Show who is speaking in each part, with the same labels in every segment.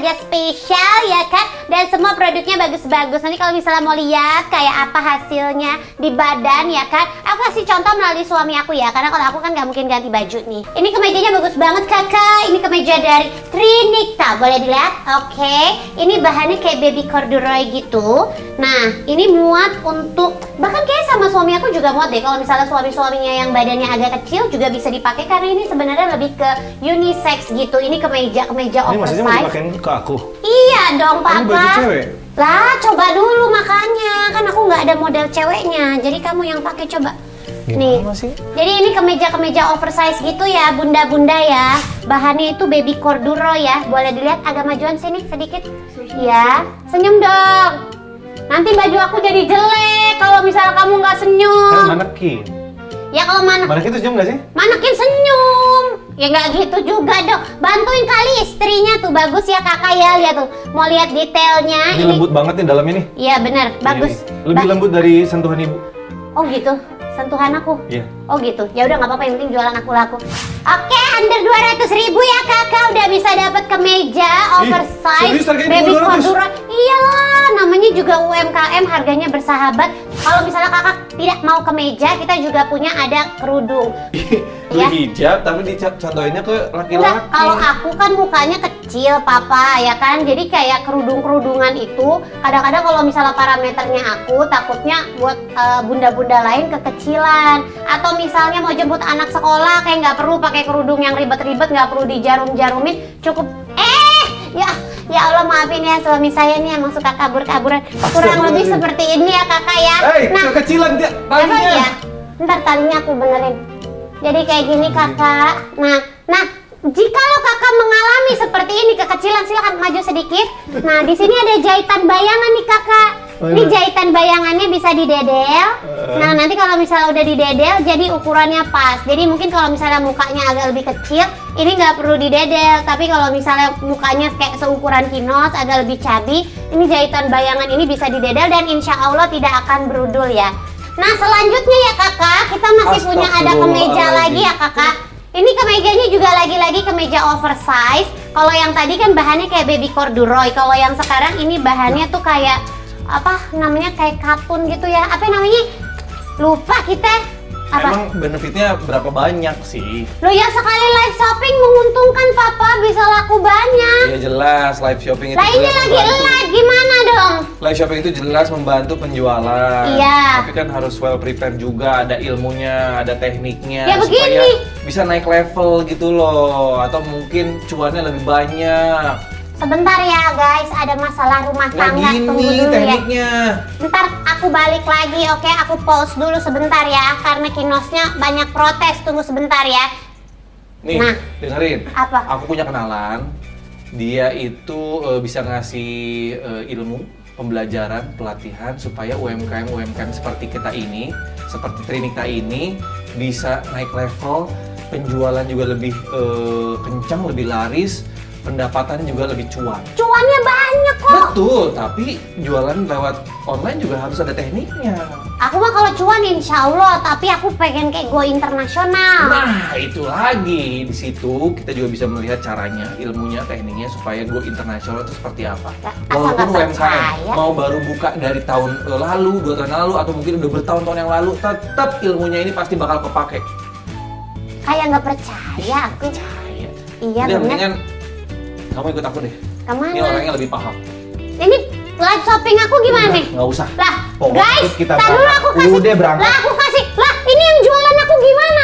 Speaker 1: harga spesial ya kan. Dan semua produknya bagus-bagus. Nanti kalau misalnya mau lihat kayak apa hasilnya di badan ya kan, aku kasih contoh melalui suami aku ya. Karena kalau aku kan nggak mungkin ganti baju nih. Ini kemejanya bagus banget kakak. Ini kemeja dari Trinicta, boleh dilihat. Oke, ini bahannya kayak baby corduroy gitu. Nah, ini muat untuk, bahkan kayak sama suami aku juga muat deh. Kalau misalnya suami-suaminya yang badannya agak kecil juga bisa dipakai karena ini sebenarnya lebih ke unisex gitu. Ini kemeja
Speaker 2: Ini
Speaker 1: oversize.
Speaker 2: maksudnya mau dipakein ke aku?
Speaker 1: Iya dong papa.
Speaker 2: Ini baju cewek?
Speaker 1: Lah coba dulu makanya, kan aku nggak ada model ceweknya. Jadi kamu yang pakai coba. Nih,
Speaker 2: Gimana sih?
Speaker 1: jadi ini kemeja oversize gitu ya, bunda-bunda ya. Bahannya itu baby corduroy ya. Boleh dilihat agak majuan sini sedikit. Ya, senyum dong. Nanti baju aku jadi jelek kalau misalnya kamu nggak senyum.
Speaker 2: Kan manekin.
Speaker 1: Ya kalau
Speaker 2: Manekin itu senyum nggak sih?
Speaker 1: manekin senyum. Ya nggak gitu juga dong. Bantuin kali istrinya tuh, bagus ya kakak ya, lihat tuh. Mau lihat detailnya.
Speaker 2: Ini lembut banget nih dalamnya nih.
Speaker 1: Iya bener, bagus.
Speaker 2: Lebih lembut dari sentuhan ibu.
Speaker 1: Oh gitu, sentuhan aku.
Speaker 2: Iya.
Speaker 1: Oh gitu, ya udah nggak apa-apa, yang penting jualan aku laku. Oke, under 200.000 ya kakak udah bisa dapat kemeja oversize
Speaker 2: serius harganya
Speaker 1: baby
Speaker 2: 200?
Speaker 1: corduroy. Iyalah, namanya juga UMKM, harganya bersahabat. Kalau misalnya kakak tidak mau kemeja, kita juga punya ada kerudung.
Speaker 2: Beli hijab tapi dicontohinnya ke
Speaker 1: Enggak,
Speaker 2: laki-laki.
Speaker 1: kalau aku kan mukanya kecil papa ya kan, jadi kayak kerudung-kerudungan itu kadang-kadang kalau misalnya parameternya aku takutnya buat bunda-bunda lain kekecilan, atau misalnya mau jemput anak sekolah kayak nggak perlu pakai kerudung yang ribet-ribet, nggak perlu dijarum-jarumin, cukup ya Allah maafin ya, suami saya ini emang suka kabur-kaburan, kurang lebih seperti ini ya kakak ya.
Speaker 2: Nah, kekecilan dia
Speaker 1: apa
Speaker 2: talinya.
Speaker 1: ya? Ntar talinya aku benerin. Jadi kayak gini kakak. Nah, jikalau kakak mengalami seperti ini kekecilan, silahkan maju sedikit. Nah, di sini ada jahitan bayangan nih kakak. Ini jahitan bayangannya bisa didedel. Nah, nanti kalau misalnya udah didedel, jadi ukurannya pas. Jadi mungkin kalau misalnya mukanya agak lebih kecil, ini nggak perlu didedel. Tapi kalau misalnya mukanya kayak seukuran kinos, agak lebih cabi, ini jahitan bayangan ini bisa didedel dan insya Allah tidak akan berudul ya. Nah, selanjutnya ya kakak, kita masih punya ada kemeja lagi ya kakak. Ini kemejanya juga lagi-lagi kemeja oversize. Kalau yang tadi kan bahannya kayak baby corduroy. Kalau yang sekarang ini bahannya tuh kayak apa namanya, kayak katun gitu ya. Apa namanya? Lupa kita. Apa?
Speaker 2: Emang benefitnya berapa banyak sih?
Speaker 1: Loh ya, sekali live shopping menguntungkan papa, bisa laku banyak.
Speaker 2: Ya jelas, live shopping itu
Speaker 1: Lah ini
Speaker 2: jelas
Speaker 1: lagi
Speaker 2: membantu.
Speaker 1: live gimana dong?
Speaker 2: Live shopping itu jelas membantu penjualan.
Speaker 1: Iya.
Speaker 2: Tapi kan harus well prepare juga, ada ilmunya, ada tekniknya.
Speaker 1: Ya
Speaker 2: supaya
Speaker 1: begini.
Speaker 2: bisa naik level gitu loh. Atau mungkin cuannya lebih banyak.
Speaker 1: Sebentar ya guys, ada masalah rumah
Speaker 2: Nah
Speaker 1: tangga, tunggu
Speaker 2: gini
Speaker 1: dulu ya.
Speaker 2: tekniknya.
Speaker 1: Ntar aku balik lagi, oke? Aku pause dulu sebentar ya, karena kinosnya banyak protes. Tunggu sebentar ya.
Speaker 2: Nih,
Speaker 1: Nah.
Speaker 2: dengerin.
Speaker 1: Apa?
Speaker 2: Aku punya kenalan. Dia itu bisa ngasih ilmu, pembelajaran, pelatihan supaya UMKM seperti kita ini, seperti Trinicta ini bisa naik level, penjualan juga lebih kencang, lebih laris, pendapatannya juga lebih cuan.
Speaker 1: Cuannya banyak kok.
Speaker 2: Betul, tapi jualan lewat online juga harus ada tekniknya.
Speaker 1: Aku mah kalau cuan insya Allah, tapi aku pengen kayak go internasional.
Speaker 2: Nah, itu lagi. Di situ kita juga bisa melihat caranya, ilmunya, tekniknya supaya go internasional itu seperti apa.
Speaker 1: Ya, asal
Speaker 2: Walaupun
Speaker 1: nggak
Speaker 2: UMKM
Speaker 1: percaya.
Speaker 2: mau baru buka dari tahun lalu, 2 tahun lalu, atau mungkin udah bertahun-tahun yang lalu, tetap ilmunya ini pasti bakal kepake.
Speaker 1: Kayak nggak percaya aku. Iya
Speaker 2: Udah,
Speaker 1: bener.
Speaker 2: mendingan kamu ikut aku deh.
Speaker 1: Kemana?
Speaker 2: Ini orangnya lebih paham.
Speaker 1: Ini live shopping aku gimana nih?
Speaker 2: Nggak usah.
Speaker 1: Lah,
Speaker 2: Pokoknya
Speaker 1: guys,
Speaker 2: kita
Speaker 1: tar dulu
Speaker 2: berangkat.
Speaker 1: aku kasih.
Speaker 2: Udah berangkat.
Speaker 1: Lah, aku kasih. Lah, ini yang jualan aku gimana?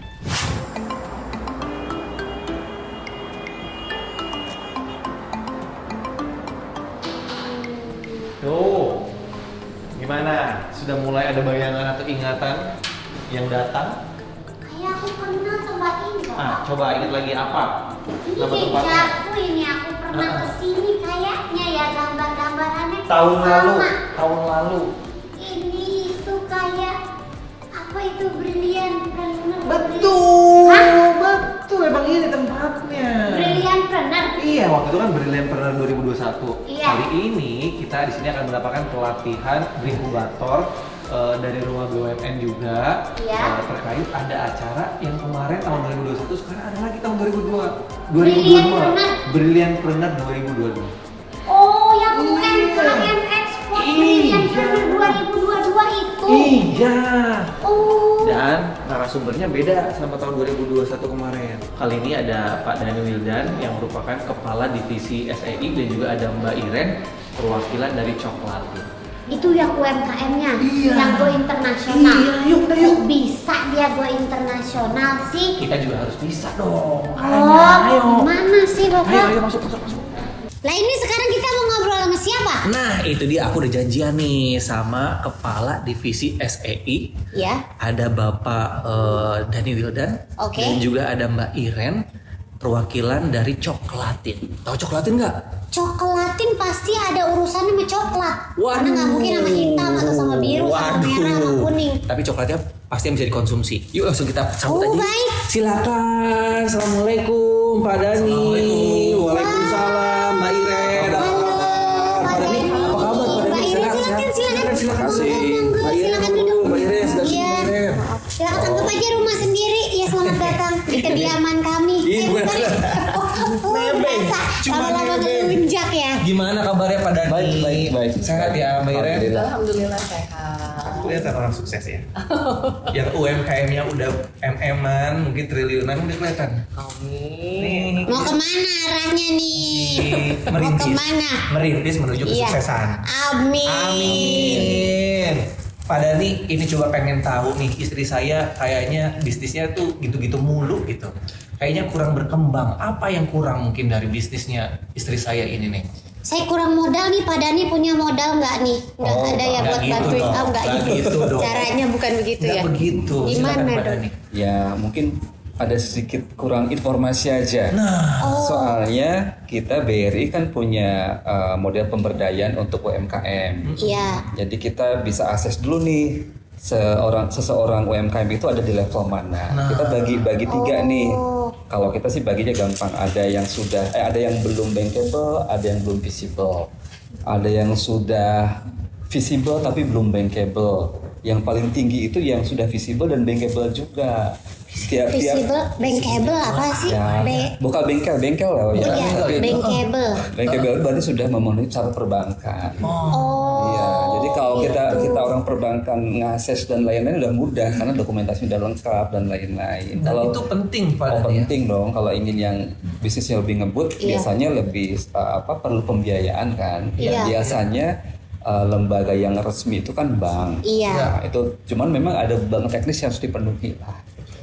Speaker 2: Tuh, gimana? Sudah mulai ada bayangan atau ingatan yang datang?
Speaker 1: Kayak aku pernah tempat ini.
Speaker 2: Coba ingat lagi apa?
Speaker 1: Ini
Speaker 2: Nama tempatnya?
Speaker 1: jejakku ini, aku pernah kesini kayaknya ya, gambar-gambarannya
Speaker 2: Tahun lalu,
Speaker 1: sama.
Speaker 2: tahun lalu.
Speaker 1: Ini itu kayak apa itu, brilian planner.
Speaker 2: Betul,
Speaker 1: Hah?
Speaker 2: betul. Emang ini tempatnya.
Speaker 1: Brilian planner.
Speaker 2: Iya, waktu itu kan Brilliant Planner 2021.
Speaker 1: Iya.
Speaker 2: Kali ini kita di sini akan mendapatkan pelatihan inkubator dari rumah BUMN juga
Speaker 1: Iya.
Speaker 2: terkait ada acara yang kemarin tahun 2021, sekarang ada lagi tahun 2022. Brilliantpreneur 2022.
Speaker 1: Oh, yang UMKM Export Brilliantpreneur 2022 itu.
Speaker 2: Iya.
Speaker 1: Oh.
Speaker 2: Dan narasumbernya beda sama tahun 2021 kemarin. Kali ini ada Pak Dhani Wildan yang merupakan Kepala Divisi SEI dan juga ada Mbak Iren, perwakilan dari Coklatin.
Speaker 1: Itu yang UMKM-nya,
Speaker 2: Iya.
Speaker 1: yang go internasional.
Speaker 2: Iya, yuk.
Speaker 1: Kok bisa dia go internasional sih?
Speaker 2: Kita juga harus bisa dong.
Speaker 1: Oh,
Speaker 2: Ayo.
Speaker 1: mana sih Bapak?
Speaker 2: Ayo masuk.
Speaker 1: Lah ini sekarang kita mau ngobrol sama siapa?
Speaker 2: Nah, itu dia, aku udah janjian nih sama Kepala Divisi SEI.
Speaker 1: Ya.
Speaker 2: Ada Bapak Dhani Wildan.
Speaker 1: Oke.
Speaker 2: Dan juga ada Mbak Iren, perwakilan dari Coklatin. Tahu Coklatin nggak?
Speaker 1: Coklatin pasti ada urusannya sama coklat.
Speaker 2: Waduh.
Speaker 1: Karena nggak mungkin sama hitam atau sama biru, sama merah, sama kuning.
Speaker 2: Tapi coklatnya pasti yang bisa dikonsumsi. Yuk langsung kita sambut
Speaker 1: Oh,
Speaker 2: aja.
Speaker 1: baik.
Speaker 2: Silakan. Assalamualaikum Pak Dhani. Waalaikumsalam Mbak Iren.
Speaker 1: Halo,
Speaker 2: Pak Dhani, apa kabar Pak Dhani?
Speaker 1: Mbak Iren, silakan.
Speaker 2: Silakan.
Speaker 1: Monggo,
Speaker 2: Mbak Iren
Speaker 1: silakan
Speaker 2: dulu.
Speaker 1: duduk.
Speaker 2: Mbak Iren, sudah
Speaker 1: Iya.
Speaker 2: Mbak Iren.
Speaker 1: Silakan anggap aja rumah sendiri. Ya, selamat datang di kediaman kami.
Speaker 2: Iya,
Speaker 1: bentar.
Speaker 2: Nebeng.
Speaker 1: Biasa.
Speaker 2: Cuma
Speaker 1: Lama-lama
Speaker 2: nebeng.
Speaker 1: ngelunjak ya.
Speaker 2: Gimana kabarnya Pak Dhani?
Speaker 3: Baik.
Speaker 2: Sehat ya Mbak Iren?
Speaker 4: Alhamdulillah sehat.
Speaker 2: Kelihatan orang sukses ya. Yang UMKM-nya udah MM-an, mungkin triliunan udah kelihatan.
Speaker 4: Amin.
Speaker 1: Mau kemana arahnya nih? Mau
Speaker 2: Merintis.
Speaker 1: kemana?
Speaker 2: Merintis menuju
Speaker 1: Iya.
Speaker 2: kesuksesan.
Speaker 1: Amin.
Speaker 2: Amin. Pak Dhani, ini coba pengen tahu nih, istri saya kayaknya bisnisnya tuh gitu-gitu mulu gitu. Kayaknya kurang berkembang. Apa yang kurang mungkin dari bisnisnya istri saya ini nih?
Speaker 1: Saya kurang modal nih, Pak Dhani punya modal nggak nih? Nggak
Speaker 2: Oh,
Speaker 1: ada ya
Speaker 2: nggak
Speaker 1: buat
Speaker 2: gitu
Speaker 1: bantuin.
Speaker 2: dong.
Speaker 1: Oh, nggak
Speaker 2: Nggak
Speaker 1: gitu.
Speaker 2: gitu dong.
Speaker 1: Caranya bukan begitu
Speaker 2: Nggak
Speaker 1: ya?
Speaker 2: begitu.
Speaker 1: Gimana
Speaker 2: Silakan Pak
Speaker 1: dong?
Speaker 2: Dhani.
Speaker 3: Ya mungkin ada sedikit kurang informasi aja.
Speaker 2: Nah,
Speaker 1: Oh.
Speaker 3: Soalnya kita BRI kan punya model pemberdayaan untuk UMKM.
Speaker 1: Iya.
Speaker 3: Jadi kita bisa akses dulu nih seseorang UMKM itu ada di level mana.
Speaker 2: Nah.
Speaker 3: Kita bagi tiga nih.
Speaker 1: Oh.
Speaker 3: Kalau kita sih baginya gampang. Ada yang sudah, ada yang belum bankable, ada yang belum visible. Ada yang sudah visible tapi belum bankable. Yang paling tinggi itu yang sudah visible dan bankable juga.
Speaker 1: Visible, bankable apa sih?
Speaker 3: Ya, bukan bengkel loh ya.
Speaker 1: Oh ya,
Speaker 3: Tapi
Speaker 1: bankable.
Speaker 3: bankable berarti sudah memenuhi syarat perbankan.
Speaker 1: Oh.
Speaker 3: Iya, jadi kalau
Speaker 1: gitu.
Speaker 3: kita orang perbankan ngakses dan lain-lain udah mudah karena dokumentasi udah lengkap dan lain-lain.
Speaker 2: dan
Speaker 3: Kalau
Speaker 2: itu penting Pak
Speaker 3: oh,
Speaker 2: Dhani ya?
Speaker 3: penting dong kalau ingin yang bisnisnya lebih ngebut
Speaker 1: Iya.
Speaker 3: biasanya lebih perlu pembiayaan kan.
Speaker 1: Iya.
Speaker 3: Biasanya lembaga yang resmi itu kan bank.
Speaker 1: Iya.
Speaker 3: Nah, itu cuman memang ada beberapa teknis yang harus dipenuhi lah.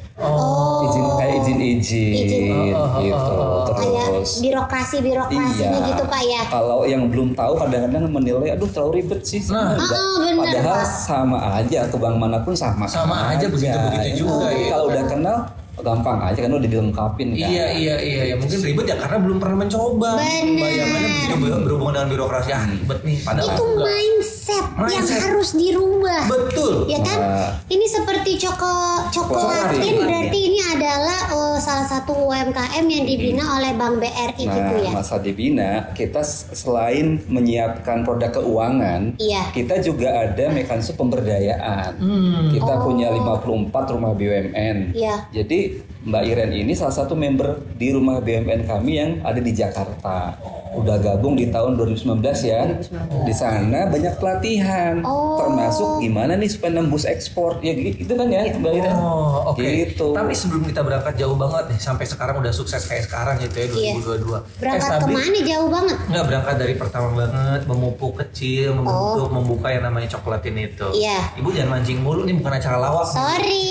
Speaker 1: Oh.
Speaker 3: Izin
Speaker 1: Izin.
Speaker 3: gitu.
Speaker 1: Kayak
Speaker 3: Terus
Speaker 1: birokrasinya gitu Pak ya.
Speaker 3: Kalau yang belum tahu kadang-kadang menilai aduh terlalu ribet sih.
Speaker 2: Nah.
Speaker 1: Bener,
Speaker 3: Padahal
Speaker 1: Pak.
Speaker 3: sama aja ke bank manapun sama.
Speaker 2: Sama aja, begitu-begitu juga
Speaker 3: Tapi
Speaker 2: ya.
Speaker 3: Kalau udah kenal gampang aja kan udah dilengkapin kan.
Speaker 2: Iya. Ya mungkin ribet ya karena belum pernah mencoba.
Speaker 1: Bener.
Speaker 2: Bayangannya begitu berhubungan dengan birokrasi ribet nih. Padahal
Speaker 1: Itu
Speaker 2: enggak.
Speaker 1: mindset yang
Speaker 2: Mindset.
Speaker 1: harus dirubah.
Speaker 2: Betul.
Speaker 1: Ya kan?
Speaker 3: Nah.
Speaker 1: Ini seperti Coklatin
Speaker 3: Coklatin.
Speaker 1: berarti ini adalah salah satu UMKM yang dibina oleh Bank BRI gitu ya.
Speaker 3: masa dibina kita selain menyiapkan produk keuangan,
Speaker 1: Iya.
Speaker 3: kita juga ada mekanisme pemberdayaan. Kita punya 54 rumah BUMN.
Speaker 1: Iya.
Speaker 3: Jadi Mbak Iren ini salah satu member di rumah BUMN kami yang ada di Jakarta. Udah gabung di tahun 2019 ya. Di sana banyak pelatihan,
Speaker 1: Oh.
Speaker 3: termasuk gimana nih supaya nembus ekspor. Ya gitu kan ya, Mbak Iren.
Speaker 2: Oh, oke.
Speaker 3: Gitu.
Speaker 2: Tapi sebelum kita berangkat jauh banget nih sampai sekarang udah sukses kayak sekarang gitu ya 2022.
Speaker 1: Berangkat
Speaker 2: Sabri,
Speaker 1: kemana jauh banget?
Speaker 2: Nggak berangkat dari pertama banget memupuk kecil, membentuk, membuka yang namanya Coklatin itu.
Speaker 1: Iya.
Speaker 2: Ibu jangan mancing mulu nih, bukan acara lawak.
Speaker 1: Sorry.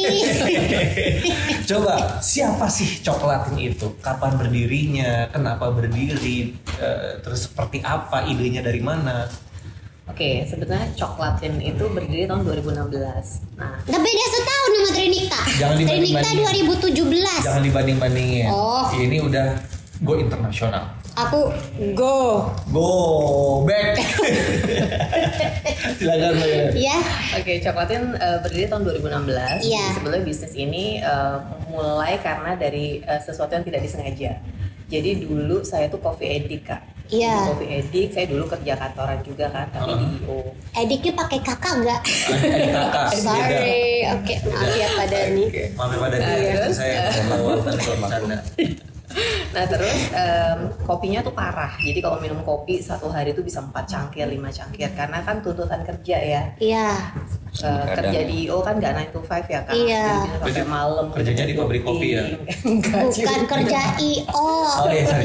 Speaker 2: Coba siapa sih Coklatin itu? Kapan berdirinya? Kenapa berdiri? Terus seperti apa? Idenya dari mana?
Speaker 4: Oke, sebetulnya Coklatin itu berdiri tahun 2016. Nah,
Speaker 1: Nggak beda setahun sama Trinikta.
Speaker 2: Jangan
Speaker 1: Trinikta
Speaker 2: dibanding-bandingin.
Speaker 1: 2017.
Speaker 2: Jangan dibanding-bandingin.
Speaker 1: Oh.
Speaker 2: Ini udah go internasional.
Speaker 1: Aku go.
Speaker 2: Go back. Silakan Mbak Iren.
Speaker 1: Ya.
Speaker 4: oke, Coklatin berdiri tahun 2016.
Speaker 1: Iya.
Speaker 4: Jadi sebetulnya bisnis ini mulai karena dari sesuatu yang tidak disengaja. Jadi dulu saya tuh coffee addict Kak.
Speaker 1: Iya.
Speaker 4: Coffee Addict, saya dulu kerja kantoran juga kan, tapi di IO.
Speaker 1: Ediknya pakai kakak nggak?
Speaker 2: Kakak.
Speaker 1: Sorry, oke, maaf ya Pak Dani.
Speaker 2: Maaf ya pada
Speaker 4: Terus,
Speaker 2: saya bercanda.
Speaker 4: Nah terus kopinya tuh parah. Jadi kalau minum kopi satu hari itu bisa 4 cangkir, 5 cangkir. Karena kan tuntutan kerja ya.
Speaker 1: Iya.
Speaker 4: Kerja di IO kan nggak 9 to 5 ya kan.
Speaker 1: Iya.
Speaker 4: Jadi bisa sampai malam.
Speaker 2: Kerjanya di pabrik kopi ya?
Speaker 1: Bukan kerja IO.
Speaker 2: Oh iya,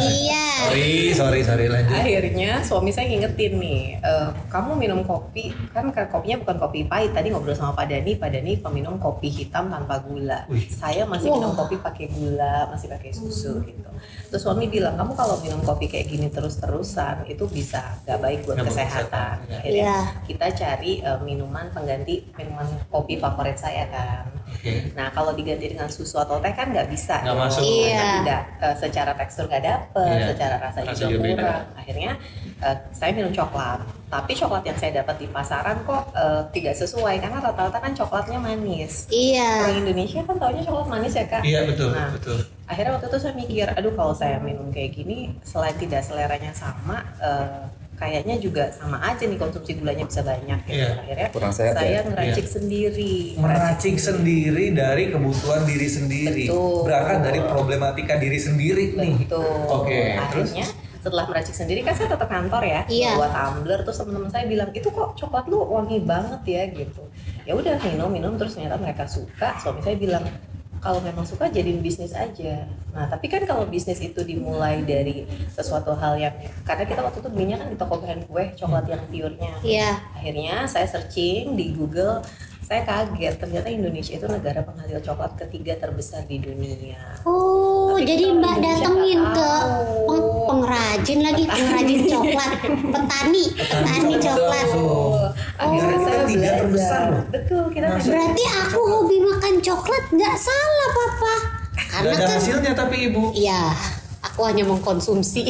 Speaker 2: sorry. Sorry, lanjut.
Speaker 4: Akhirnya suami saya ngingetin nih, kamu minum kopi, kan kopinya bukan kopi pahit. Tadi ngobrol sama Pak Dani peminum kopi hitam tanpa gula. Saya masih minum kopi pakai gula, masih pakai susu gitu. Terus suami bilang, kamu kalau minum kopi kayak gini terus-terusan itu bisa gak baik buat kesehatan. Akhirnya kita cari minuman pengganti minuman kopi favorit saya kan. Nah kalau diganti dengan susu atau teh kan nggak bisa,
Speaker 2: nggak masuk.
Speaker 4: Tidak, secara tekstur nggak dapet, secara rasa juga kurang. Akhirnya saya minum coklat, tapi coklat yang saya dapat di pasaran kok tidak sesuai karena rata-rata kan coklatnya manis.
Speaker 1: Iya.
Speaker 4: Orang Indonesia kan taunya coklat manis ya kak.
Speaker 2: Iya betul.
Speaker 4: Nah,
Speaker 2: betul.
Speaker 4: Akhirnya waktu itu saya mikir, aduh kalau saya minum kayak gini, selain tidak seleranya sama, kayaknya juga sama aja nih konsumsi gulanya bisa banyak gitu. Akhirnya
Speaker 3: kurang sehat
Speaker 4: saya
Speaker 3: ya?
Speaker 4: ngeracik sendiri.
Speaker 2: Meracik sendiri dari kebutuhan diri sendiri.
Speaker 4: Betul.
Speaker 2: Berangkat dari problematika diri sendiri nih.
Speaker 4: Betul.
Speaker 2: Oke,
Speaker 4: Akhirnya setelah meracik sendiri kan saya tetap kantor ya,
Speaker 1: Iya.
Speaker 4: bawa tumbler, terus teman-teman saya bilang itu kok coklat lu wangi banget ya gitu. Ya udah minum terus ternyata mereka suka. Suami saya bilang kalau memang suka jadiin bisnis aja. Nah tapi kan kalau bisnis itu dimulai dari sesuatu hal yang, karena kita waktu itu belinya kan di toko bahan kue coklat yang pure-nya.
Speaker 1: Iya.
Speaker 4: Akhirnya saya searching di Google, saya kaget ternyata Indonesia itu negara penghasil coklat ketiga terbesar di dunia.
Speaker 1: Oh,
Speaker 4: Tapi
Speaker 1: jadi
Speaker 4: kita
Speaker 1: Mbak
Speaker 4: Indonesia
Speaker 1: datengin
Speaker 4: nggak
Speaker 1: ke
Speaker 4: tahu.
Speaker 1: pengrajin coklat, petani coklat.
Speaker 4: Akhirnya saya
Speaker 2: ketiga
Speaker 4: belajar.
Speaker 2: terbesar loh.
Speaker 4: Betul, kita
Speaker 1: Berarti aku hobi makan coklat nggak salah Papa.
Speaker 2: Gak ada hasilnya tapi ibu.
Speaker 1: Iya, aku hanya mengkonsumsi.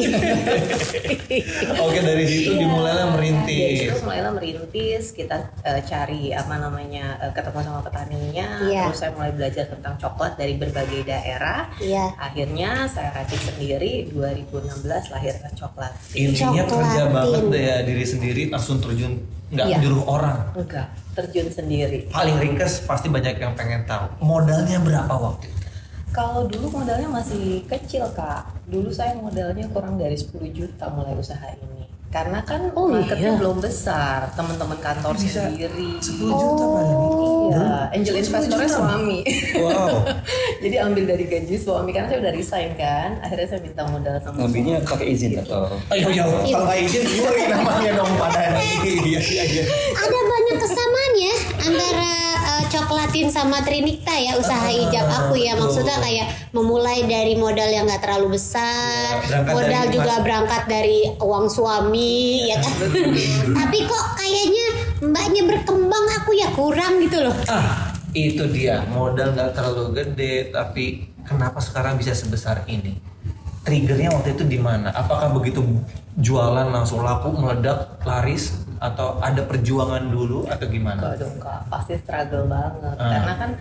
Speaker 2: Oke, dari situ dimulailah
Speaker 4: Dari
Speaker 2: merintis.
Speaker 4: situ mulailah merintis, kita cari ketemu sama petaninya.
Speaker 1: Iya.
Speaker 4: Terus saya mulai belajar tentang coklat dari berbagai daerah.
Speaker 1: Iya.
Speaker 4: Akhirnya saya racik sendiri. 2016 lahirlah coklat.
Speaker 2: Intinya kerja
Speaker 1: Coklatin.
Speaker 2: banget deh ya diri sendiri, langsung terjun, nggak
Speaker 4: Iya.
Speaker 2: menyuruh orang.
Speaker 4: Enggak, terjun sendiri.
Speaker 2: Paling ringkas pasti banyak yang pengen tahu. Modalnya berapa waktu itu?
Speaker 4: Kalau dulu modalnya masih kecil kak, dulu saya modalnya kurang dari 10 juta mulai usaha ini. Karena kan
Speaker 1: Oh,
Speaker 4: marketnya
Speaker 1: iya.
Speaker 4: belum besar, teman-teman kantor
Speaker 2: Bisa
Speaker 4: sendiri.
Speaker 2: 10 juta Pak Yani?
Speaker 4: Iya, angel
Speaker 2: 10
Speaker 4: investornya
Speaker 2: juta?
Speaker 4: suami.
Speaker 2: Wow.
Speaker 4: Jadi ambil dari gaji suami karena saya udah resign kan. Akhirnya saya minta modal sama
Speaker 3: Ngambilnya
Speaker 4: suami.
Speaker 3: pakai izin atau
Speaker 2: Ayo, kalau nggak izin gimana namanya dong Pak Dani? Iya.
Speaker 1: Ada banyak kesamaan ya antara coklatin sama Trinikta ya, usaha hijab aku ya. Maksudnya kayak memulai dari modal yang nggak terlalu besar,
Speaker 2: Ya, berangkat
Speaker 1: modal
Speaker 2: dari
Speaker 1: juga berangkat dari uang suami ya kan. Tapi kok kayaknya mbaknya berkembang, aku ya kurang gitu loh.
Speaker 2: Itu dia, modal nggak terlalu gede, tapi kenapa sekarang bisa sebesar ini? Triggernya waktu itu di mana? Apakah begitu jualan langsung laku, meledak, laris, atau ada perjuangan dulu atau gimana?
Speaker 4: Enggak dong kak, pasti struggle banget. Karena kan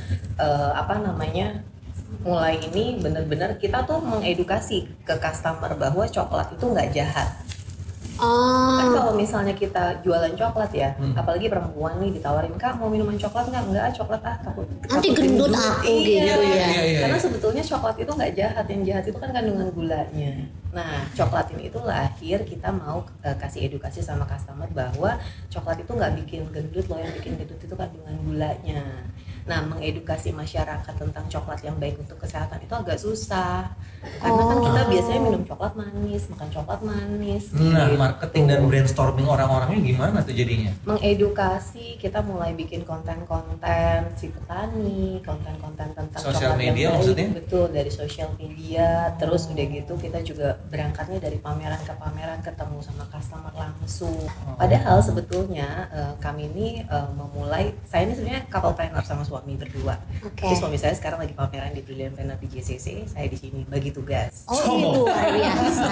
Speaker 4: mulai ini bener-bener kita tuh mengedukasi ke customer bahwa coklat itu nggak jahat. Kan kalau misalnya kita jualan coklat ya, apalagi perempuan nih ditawarin, kak mau minuman coklat nggak coklat takut
Speaker 1: Nanti gendut aku gitu ya.
Speaker 2: Iya.
Speaker 4: Karena sebetulnya coklat itu nggak jahat, yang jahat itu kan kandungan gulanya. Nah coklat ini itu lahir kita mau kasih edukasi sama customer bahwa coklat itu nggak bikin gendut loh, yang bikin gendut itu kandungan gulanya. Nah, mengedukasi masyarakat tentang coklat yang baik untuk kesehatan itu agak susah. Karena kan kita biasanya minum coklat manis, makan coklat manis.
Speaker 2: Nah,
Speaker 4: gitu.
Speaker 2: marketing dan brainstorming orang-orangnya gimana tuh jadinya?
Speaker 4: Mengedukasi, kita mulai bikin konten-konten si petani, konten-konten tentang
Speaker 2: Sosial
Speaker 4: coklat
Speaker 2: media
Speaker 4: yang baik.
Speaker 2: maksudnya?
Speaker 4: Betul, dari sosial media. Terus udah gitu kita juga berangkatnya dari pameran ke pameran, ketemu sama customer langsung. Padahal sebetulnya kami ini memulai, saya ini sebenarnya couple planner sama suami berdua.
Speaker 1: Oke.
Speaker 4: Jadi suami saya sekarang lagi pameran di Brilliant Planner di JCC, saya di sini bagi tugas.
Speaker 1: Oh ini luar biasa.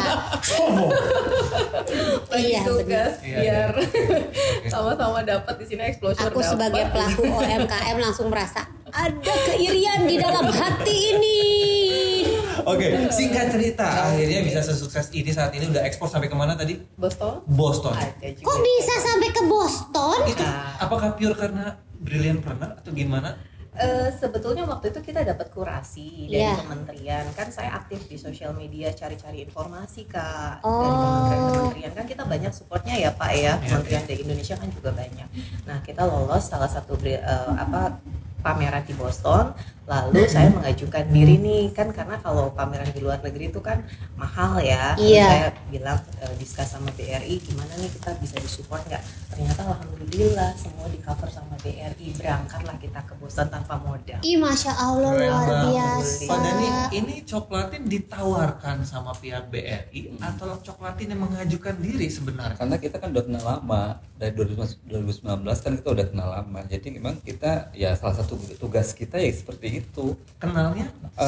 Speaker 4: Bagi
Speaker 1: Iya,
Speaker 4: tugas
Speaker 2: benar.
Speaker 4: biar
Speaker 2: Oke.
Speaker 4: sama-sama dapat di sini exposure.
Speaker 1: Aku
Speaker 4: dapat.
Speaker 1: sebagai pelaku UMKM langsung merasa ada keirian di dalam hati ini.
Speaker 2: Oke, singkat cerita, akhirnya bisa sesukses ini saat ini udah ekspor sampai kemana tadi?
Speaker 4: Boston?
Speaker 2: Boston.
Speaker 4: Ada juga.
Speaker 1: Kok bisa sampai ke Boston?
Speaker 2: Itu apakah pure karena brilliantpreneur atau gimana?
Speaker 4: Sebetulnya waktu itu kita dapat kurasi dari
Speaker 1: Iya.
Speaker 4: kementerian, kan saya aktif di sosial media cari-cari informasi Kak,
Speaker 1: Oh.
Speaker 4: dari kementerian kan kita banyak supportnya ya Pak ya, kementerian di Indonesia kan juga banyak. Nah kita lolos salah satu pameran di Boston, lalu saya mengajukan diri nih kan, karena kalau pameran di luar negeri itu kan mahal ya.
Speaker 1: Iya.
Speaker 4: Saya bilang discuss sama BRI gimana nih kita bisa disupport nggak. Ternyata alhamdulillah semua di cover sama BRI, berangkatlah kita ke Boston tanpa modal.
Speaker 1: Ih, Masya Allah,
Speaker 2: Keren
Speaker 1: luar
Speaker 2: banget.
Speaker 1: biasa.
Speaker 2: Pak Dhani, ini Coklatin ditawarkan sama pihak BRI atau Coklatin yang mengajukan diri sebenarnya?
Speaker 3: Karena kita kan udah kenal lama dari 2019 kan kita udah kenal lama. Jadi memang kita ya salah satu tugas kita ya seperti itu.
Speaker 2: Kenalnya?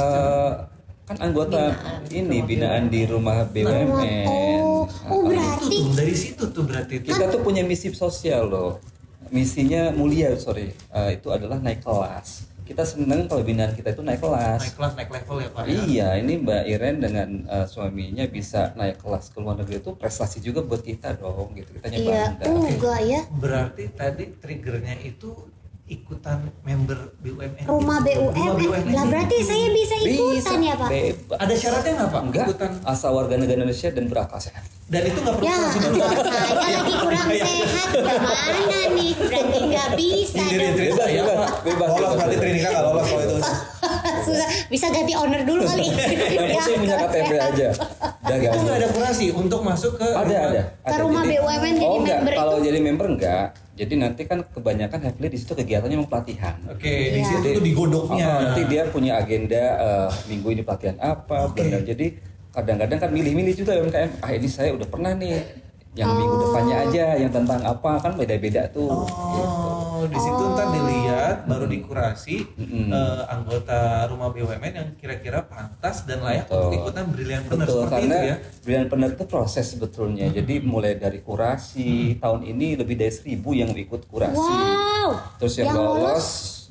Speaker 3: Kan anggota binaan di rumah BUMN.
Speaker 1: Oh, berarti
Speaker 2: Itu tuh, dari situ tuh berarti itu.
Speaker 3: Kita tuh punya misi sosial loh. Misinya mulia, itu adalah naik kelas. Kita seneng kalau binaan kita itu naik kelas.
Speaker 2: Naik kelas, naik level ya Pak ya?
Speaker 3: Iya, ini Mbak Iren dengan suaminya bisa naik kelas ke luar negeri itu prestasi juga buat kita dong, gitu. Kita
Speaker 1: iya
Speaker 3: bangga.
Speaker 1: juga ya.
Speaker 2: Berarti tadi triggernya itu ikutan member BUMN.
Speaker 1: Rumah BUMN. Lah berarti saya bisa ikutan ya Pak?
Speaker 3: Bebas.
Speaker 2: Ada syaratnya nggak Pak?
Speaker 3: Enggak,
Speaker 2: Ikutan.
Speaker 3: asal warga negara Indonesia dan berakal sehat.
Speaker 2: Dan itu nggak perlu
Speaker 1: Ya,
Speaker 2: kurasi dulu.
Speaker 1: saya lagi kurang sehat. Gimana nih? Berarti nggak bisa
Speaker 2: Ini
Speaker 1: dong.
Speaker 2: cerita ya Pak.
Speaker 3: Bebas.
Speaker 2: Lolos berarti Trinika nggak lolos kalau itu.
Speaker 1: Susah. Bisa ganti owner dulu kali.
Speaker 3: Yang
Speaker 1: Ya.
Speaker 3: penting punya KTP aja. Udah
Speaker 2: Itu
Speaker 3: ganti.
Speaker 2: nggak ada kurasi untuk masuk ke
Speaker 3: Ada.
Speaker 1: Ke rumah
Speaker 3: Jadi-
Speaker 1: BUMN jadi
Speaker 3: Oh enggak,
Speaker 1: member
Speaker 3: kalau
Speaker 1: itu.
Speaker 3: jadi member enggak. Jadi nanti kan kebanyakan heavily di situ kegiatannya memang pelatihan.
Speaker 2: Oke, di
Speaker 1: Iya.
Speaker 2: situ tuh digodoknya.
Speaker 3: Nanti dia punya agenda minggu ini pelatihan apa, bulan. Jadi kadang-kadang kan milih-milih juga UMKM. Ini saya udah pernah nih. Yang minggu depannya aja, yang tentang apa kan beda-beda tuh.
Speaker 2: Oh, di situ ntar dilihat, baru dikurasi anggota rumah BUMN yang kira-kira pantas dan layak
Speaker 3: Betul.
Speaker 2: untuk ikutan brilliantpreneur
Speaker 3: Betul,
Speaker 2: seperti
Speaker 3: karena
Speaker 2: itu ya.
Speaker 3: brilliantpreneur itu proses sebetulnya. Jadi mulai dari kurasi, tahun ini lebih dari 1.000 yang ikut kurasi.
Speaker 1: Wow.
Speaker 3: Terus yang
Speaker 1: Yang
Speaker 3: lolos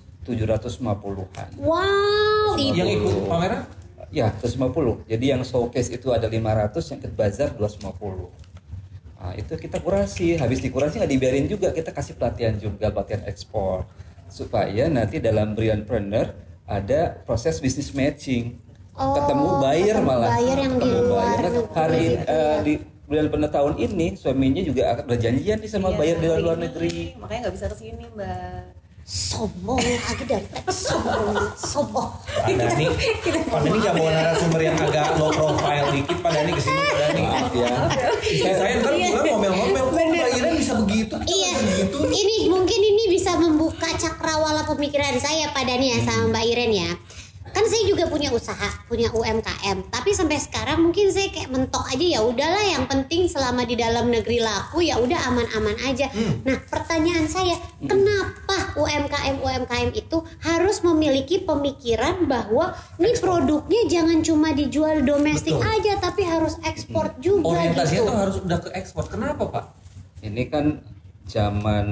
Speaker 3: 750-an.
Speaker 1: Wow.
Speaker 2: Yang ikut pameran?
Speaker 3: Ya, 150. Jadi yang showcase itu ada 500, yang ikut bazar 250. Nah, itu kita kurasi. Habis dikurasi nggak dibiarin juga, kita kasih pelatihan juga, pelatihan ekspor. Supaya nanti dalam brilliantpreneur ada proses business matching.
Speaker 1: Oh,
Speaker 3: Ketemu buyer
Speaker 1: ketemu
Speaker 3: malah.
Speaker 1: buyer yang di
Speaker 3: Ketemu
Speaker 1: luar
Speaker 3: buyer. Nah,
Speaker 1: negeri
Speaker 3: hari
Speaker 1: gitu ya.
Speaker 3: di brilliantpreneur tahun ini suaminya juga akan berjanjian nih sama
Speaker 4: Iya,
Speaker 3: buyer di
Speaker 4: hari
Speaker 3: luar
Speaker 4: ini.
Speaker 3: negeri.
Speaker 4: Makanya nggak bisa kesini Mbak.
Speaker 1: Sombong lagi dan sombong.
Speaker 2: Pak Dhani nggak bawa narasumber yang agak low profile dikit. Pak Dhani kesini, Pak Dhani.
Speaker 3: Maaf ya.
Speaker 2: Saya ntar pulang ngomel-ngomel, kok Mbak Iren bisa begitu?
Speaker 1: Iya,
Speaker 2: Begitu.
Speaker 1: ini mungkin ini bisa membuka cakrawala pemikiran saya Pak Dhani ya sama Mbak Iren ya. Kan saya juga punya usaha, punya UMKM. Tapi sampai sekarang mungkin saya kayak mentok aja, ya udahlah, yang penting selama di dalam negeri laku ya udah aman-aman aja. Nah, pertanyaan saya, kenapa UMKM itu harus memiliki pemikiran bahwa ini produknya jangan cuma dijual domestik
Speaker 2: Betul.
Speaker 1: aja tapi harus ekspor juga
Speaker 2: Orientasinya
Speaker 1: gitu.
Speaker 2: tuh harus udah ke ekspor. Kenapa Pak?
Speaker 3: Ini kan zaman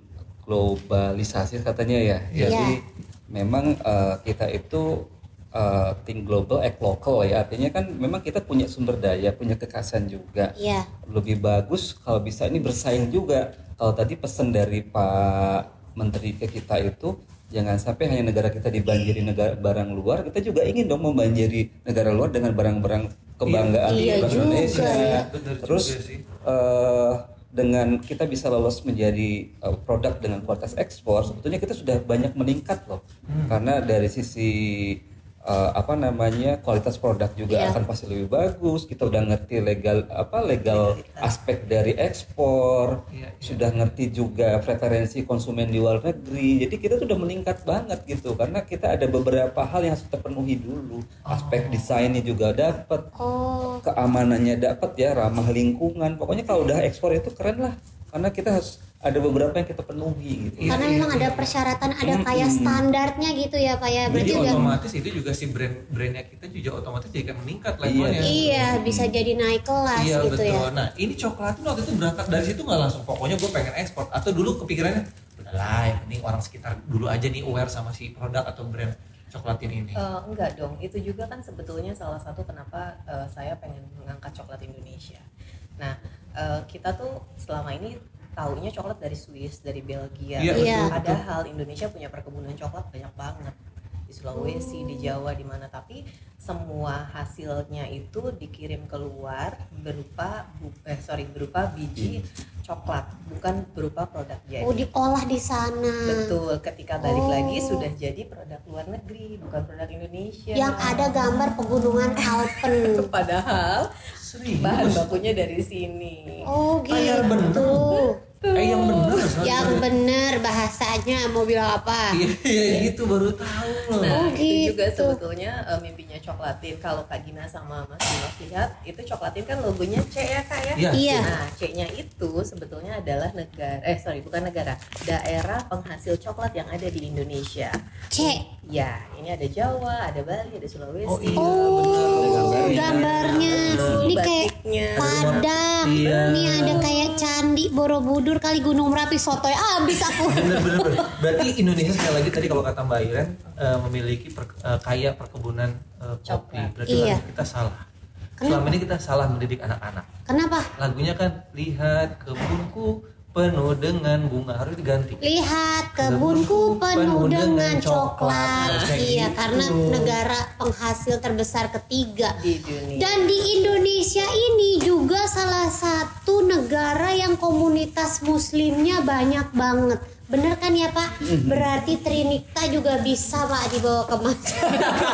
Speaker 3: globalisasi katanya ya.
Speaker 1: Iya.
Speaker 3: Jadi memang kita itu think global, act local ya. Artinya kan memang kita punya sumber daya, punya kekhasan juga.
Speaker 1: Iya.
Speaker 3: Lebih bagus kalau bisa ini bersaing juga. Kalau tadi pesan dari Pak Menteri ke kita itu jangan sampai hanya negara kita dibanjiri barang luar, kita juga ingin dong membanjiri negara luar dengan barang-barang kebanggaan
Speaker 1: Iya
Speaker 3: di
Speaker 1: juga
Speaker 3: Indonesia.
Speaker 1: ya.
Speaker 2: Bener
Speaker 3: Terus
Speaker 2: juga sih.
Speaker 3: dengan kita bisa lolos menjadi produk dengan kualitas ekspor, sebetulnya kita sudah banyak meningkat loh. Karena dari sisi kualitas produk juga
Speaker 1: Iya.
Speaker 3: akan pasti lebih bagus. Kita udah ngerti legal aspek dari ekspor,
Speaker 2: Iya, iya.
Speaker 3: sudah ngerti juga preferensi konsumen di luar negeri. Jadi kita sudah meningkat banget gitu, karena kita ada beberapa hal yang harus kita penuhi dulu. Aspek desainnya juga dapat,
Speaker 1: Oh,
Speaker 3: keamanannya dapat ya, ramah lingkungan. Pokoknya kalau udah ekspor itu keren lah, karena kita harus ada beberapa yang kita penuhi gitu.
Speaker 1: karena memang ada persyaratan, ada kayak standarnya gitu ya Pak ya.
Speaker 2: Jadi
Speaker 1: Berarti udah
Speaker 2: otomatis itu juga si brandnya kita juga otomatis jadi meningkat levelnya.
Speaker 1: iya bisa jadi naik kelas
Speaker 2: Iya
Speaker 1: gitu
Speaker 2: betul.
Speaker 1: ya.
Speaker 2: Nah ini Coklatin waktu itu berangkat dari situ nggak langsung pokoknya gue pengen ekspor, atau dulu kepikirannya udahlah yang penting orang sekitar dulu aja nih aware sama si produk atau brand coklatin ini?
Speaker 4: Enggak dong, itu juga kan sebetulnya salah satu kenapa saya pengen mengangkat coklat Indonesia. Nah, kita tuh selama ini taunya coklat dari Swiss, dari Belgia.
Speaker 1: Iya.
Speaker 4: Padahal Indonesia punya perkebunan coklat banyak banget. Di Sulawesi, di Jawa, di mana, tapi semua hasilnya itu dikirim keluar berupa biji coklat, bukan berupa produk jadi.
Speaker 1: Oh, diolah di sana.
Speaker 4: Betul, ketika balik lagi sudah jadi produk luar negeri, bukan produk Indonesia.
Speaker 1: Yang ada gambar pegunungan Alpen.
Speaker 4: Padahal
Speaker 2: Serius?
Speaker 4: bahan bakunya dari sini.
Speaker 1: Oh,
Speaker 2: Yang bener.
Speaker 1: gitu.
Speaker 2: Yang bener.
Speaker 1: Yang bener bahasanya mau bilang apa?
Speaker 2: Iya gitu baru tahu loh.
Speaker 4: Nah,
Speaker 1: Oh,
Speaker 4: itu juga
Speaker 1: gitu.
Speaker 4: sebetulnya mimpinya Coklatin. Kalau Kak Gina sama Mas Dimas lihat, itu Coklatin kan logonya C ya Kak ya?
Speaker 2: Iya.
Speaker 1: Iya.
Speaker 4: Nah, C-nya itu sebetulnya adalah bukan negara, daerah penghasil coklat yang ada di Indonesia.
Speaker 1: C.
Speaker 4: Ya, ini ada Jawa, ada Bali, ada Sulawesi.
Speaker 2: Oh, iya.
Speaker 1: Oh,
Speaker 3: gambarnya.
Speaker 1: gambarnya. Ini kayak
Speaker 4: Batiknya.
Speaker 1: Padang.
Speaker 2: Iya.
Speaker 1: Ini ada kayak Candi Borobudur kali Gunung Merapi, sotoy abis aku.
Speaker 2: Bener. Berarti Indonesia sekali lagi tadi kalau kata Mbak Iren memiliki kaya perkebunan kopi.
Speaker 4: Coklat.
Speaker 2: Berarti
Speaker 1: Iya.
Speaker 2: lagu kita salah.
Speaker 1: Kenapa?
Speaker 2: Selama ini kita salah mendidik anak-anak.
Speaker 1: Kenapa?
Speaker 2: Lagunya kan lihat kebunku penuh dengan bunga, harus diganti.
Speaker 1: Lihat kebunku penuh dengan coklat.
Speaker 2: Kayak
Speaker 1: Iya,
Speaker 2: gitu.
Speaker 1: karena negara penghasil terbesar ketiga.
Speaker 4: Di dunia.
Speaker 1: Dan di Indonesia ini juga salah satu negara yang komunitas muslimnya banyak banget. Bener kan ya Pak? Berarti Trinikta juga bisa Pak dibawa ke masjid.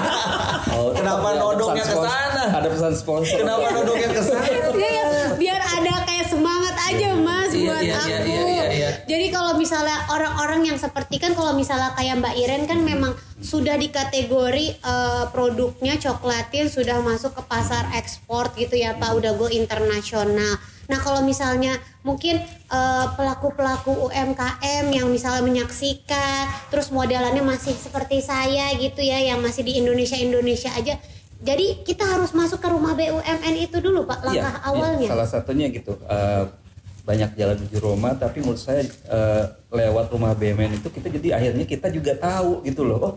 Speaker 3: Oh,
Speaker 2: Kenapa
Speaker 3: tapi ada
Speaker 2: nodongnya
Speaker 3: pesan
Speaker 2: ke
Speaker 3: sponsor-
Speaker 2: sana?
Speaker 3: Ada pesan sponsor.
Speaker 2: Kenapa nodongnya ke sana?
Speaker 1: Iya, biar ada kayak semangat aja Mas
Speaker 2: Iya,
Speaker 1: buat
Speaker 2: iya,
Speaker 1: aku.
Speaker 2: iya.
Speaker 1: Jadi kalau misalnya orang-orang yang seperti kan kalau misalnya kayak Mbak Iren kan memang sudah dikategori produknya Coklatin sudah masuk ke pasar ekspor gitu ya Pak, udah go internasional. Nah kalau misalnya mungkin pelaku-pelaku UMKM yang misalnya menyaksikan terus modelannya masih seperti saya gitu ya, yang masih di Indonesia aja. Jadi kita harus masuk ke rumah BUMN itu dulu Pak, langkah
Speaker 3: Iya,
Speaker 1: awalnya.
Speaker 3: salah satunya gitu. Banyak jalan menuju Roma, tapi menurut saya lewat rumah BUMN itu kita jadi akhirnya kita juga tahu gitu loh.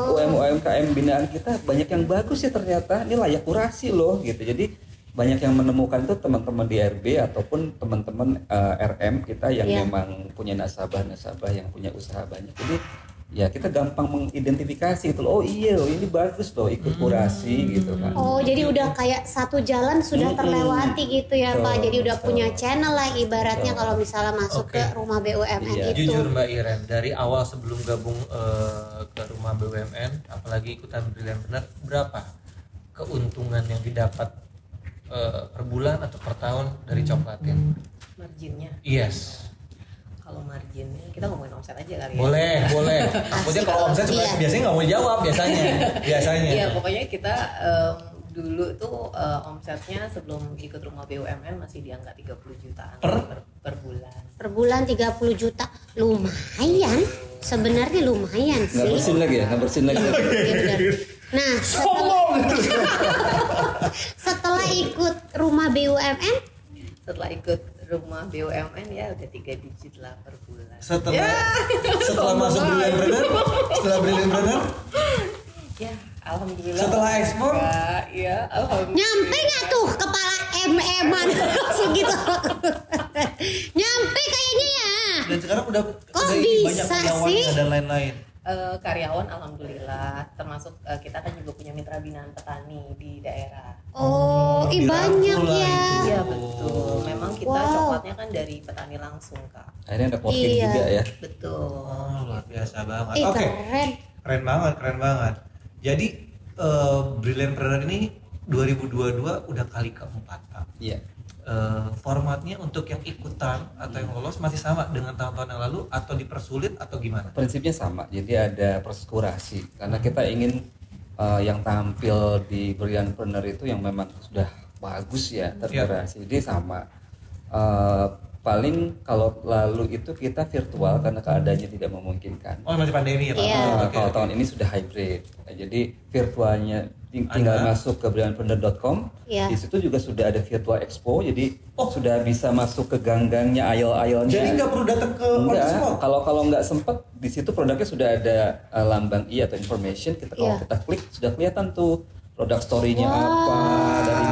Speaker 3: UMKM binaan kita banyak yang bagus ya ternyata, ini layak kurasi loh gitu. Jadi banyak yang menemukan itu teman-teman di RB ataupun teman-teman RM kita yang
Speaker 1: Iya.
Speaker 3: memang punya nasabah yang punya usaha banyak. Jadi ya kita gampang mengidentifikasi itu loh. Oh iya loh, ini bagus loh, ikut kurasi gitu kan.
Speaker 1: Oh, jadi udah kayak satu jalan sudah terlewati gitu ya Pak.
Speaker 3: Betul,
Speaker 1: Jadi udah
Speaker 3: betul.
Speaker 1: punya channel lah ibaratnya
Speaker 3: Betul.
Speaker 1: kalau misalnya masuk
Speaker 2: Oke.
Speaker 1: ke rumah BUMN
Speaker 3: Iya.
Speaker 1: itu.
Speaker 2: Jujur Mbak Iren, dari awal sebelum gabung ke rumah BUMN, apalagi ikutan Brilliant Bener, berapa keuntungan yang didapat per bulan atau per tahun dari Coklatin?
Speaker 4: Marginnya.
Speaker 2: Yes.
Speaker 4: Kalau marginnya kita ngomongin omset aja kali ya.
Speaker 2: Boleh. Maksudnya kalau omset
Speaker 1: Iya.
Speaker 2: biasanya nggak mau jawab biasanya.
Speaker 4: Iya, pokoknya kita dulu tuh omsetnya sebelum ikut rumah BUMN masih di angka 30 jutaan per bulan.
Speaker 1: Per bulan 30 juta. Lumayan. Sebenarnya lumayan
Speaker 3: Nggak
Speaker 1: sih.
Speaker 3: bersin lagi ya, nggak bersin lagi.
Speaker 1: Iya, benar. Nah, setelah ikut rumah BUMN,
Speaker 4: Setelah ikut rumah BUMN ya udah 3 digit lah per bulan.
Speaker 2: Setelah masuk Brilliant Bener,
Speaker 4: Ya, alhamdulillah.
Speaker 2: Setelah ekspor?
Speaker 4: Ya, alhamdulillah.
Speaker 1: nyampe nggak tuh kepala MM-an segitu? Nyampe kayaknya ya.
Speaker 2: dan sekarang udah
Speaker 1: Kok
Speaker 2: ini
Speaker 1: bisa
Speaker 2: banyak karyawannya
Speaker 1: sih?
Speaker 2: dan lain-lain.
Speaker 4: Karyawan alhamdulillah, termasuk kita kan juga punya mitra binaan petani di daerah.
Speaker 1: Oh, banyak
Speaker 2: dirangkul lah
Speaker 1: ya.
Speaker 2: itu.
Speaker 4: Iya betul. Memang kita
Speaker 1: Wow.
Speaker 4: coklatnya kan dari petani langsung Kak.
Speaker 3: Akhirnya ada working
Speaker 1: Iya.
Speaker 3: juga ya.
Speaker 4: Betul.
Speaker 2: Oh, luar biasa banget.
Speaker 1: Ih,
Speaker 2: Oke,
Speaker 1: keren.
Speaker 2: keren banget. Jadi Brilliant Planner ini 2022 udah kali keempat, Pak.
Speaker 3: Iya.
Speaker 2: Formatnya untuk yang ikutan atau yang lolos masih sama dengan tahun-tahun yang lalu atau dipersulit atau gimana?
Speaker 3: Prinsipnya sama, jadi ada proses kurasi karena kita ingin yang tampil di Brilliant Planner itu yang memang sudah bagus ya terkurasi. Jadi sama paling kalau lalu itu kita virtual karena keadaannya tidak memungkinkan.
Speaker 2: Oh, masih pandemi ya Pak?
Speaker 1: Iya.
Speaker 3: Kalau tahun ini sudah hybrid. Jadi virtualnya tinggal masuk ke brandpreneur.com.
Speaker 1: Iya.
Speaker 3: Di situ juga sudah ada virtual expo. Jadi sudah bisa masuk ke gang-gangnya, aisle-aisle-nya.
Speaker 2: Jadi nggak perlu datang ke
Speaker 3: Enggak,
Speaker 2: Mall?
Speaker 3: kalau nggak sempet di situ produknya sudah ada lambang atau information. Kalau kita klik sudah kelihatan tuh produk story-nya apa, dari